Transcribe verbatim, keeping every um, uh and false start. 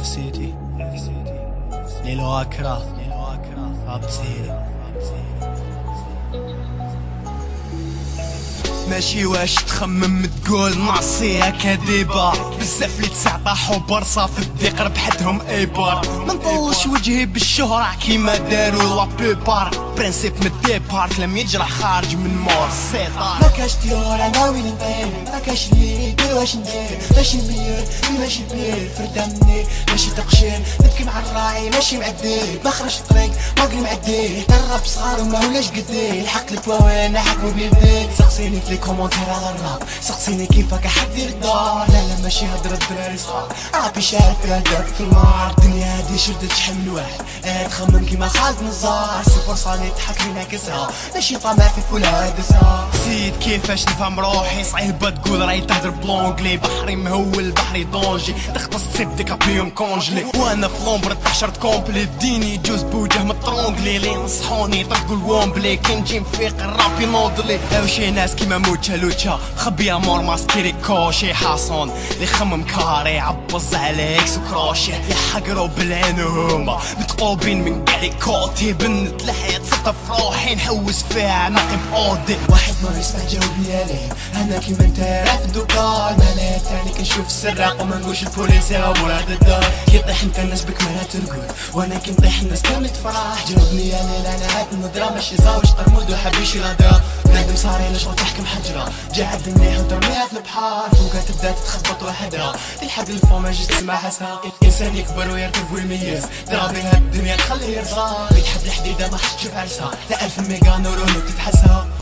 سيتي ليلو اكرا ابسيري ماشي واش تخمم تقول نعصيها كديبا بزاف لي تسعطاحو برصا في الضيق ربحتهم ايبار منطولش وجهي بالشهرة كيما دارو لا بيبار برانسيب من الديبار لم يجرح خارج من مور السيطار ما كاش ديور انا وين نطير ما كاش اللي يدير واش ندير ماشي مير ماشي بير فردا مني ماشي تقشير نبكي مع الراعي ماشي مع الدير بخرج الطريق باقي معديه درب صغار وما ولاش قديه الحق البواوين حكمو بيديه سقسيني في لي كومونتير على الراب سقسيني كيفك احد يدير الدار لا لا ماشي هضرة الدراري صغار رابي شارف فيها دار في النار الدنيا هادي شردت شحال من واحد اه تخمم كيما خالد نزار سي بورصاني تحك لينا كسها ماشي طامع في فولا هادسها سيد كيفاش نفهم روحي صعيبة تقول راهي تهدر بلونجلي بحري مهول بحري دونجي تختص تصيب ديكابيوم كونجلي وانا في لومبر تحشرت كومبلي ديني جوز بوجه مطرونجلي لي نصحوني طرقوا الومبلي كي نجي نفيق الراب ينوضلي او شي ناس كيما موتشا لوتشا خبيها مور ماسكيري كوشي حاصون لي خمم كاري عبز على اكس وكروشي يحقروا بالعين وهما متقوبين من كاع لي كوتي بنت الحياة ثقة في روحي نحوس فيها نقي بأودي واحد ما يسمع جاوبني عليه انا كيما انت راه في الدكان انا تاني كنشوف السراق وما نقولش البوليس يا مراد الدار كيطيح انت الناس بك ما ترقد وانا كي نطيح الناس كامل تفرح جاوبني عليه انا هاد النظرة ماشي زاوج طرمود وحبيش نادرة بنادم صاري لا شغل تحكم حجرة جا عد منيح وترميها في البحر فوقها تبدا تتخبط وحدها الحق الفو ما جيت تسمع حسها الانسان يكبر ويركب ويميز ترابي هاد الدنيا تخليه يرزق يتحب الحديدة ما حد تشوف عرسها لا الف ميجا نورون وتتحسها